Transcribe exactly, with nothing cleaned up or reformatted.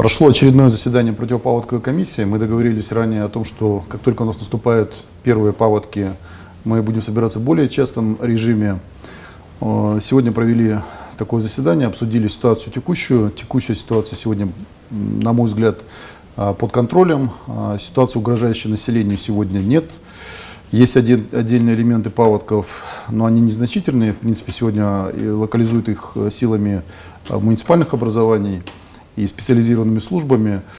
Прошло очередное заседание противопаводковой комиссии. Мы договорились ранее о том, что как только у нас наступают первые паводки, мы будем собираться в более частом режиме. Сегодня провели такое заседание, обсудили ситуацию текущую. Текущая ситуация сегодня, на мой взгляд, под контролем. Ситуации, угрожающей населению, сегодня нет. Есть один, отдельные элементы паводков, но они незначительные. В принципе, сегодня локализуют их силами муниципальных образований и специализированными службами.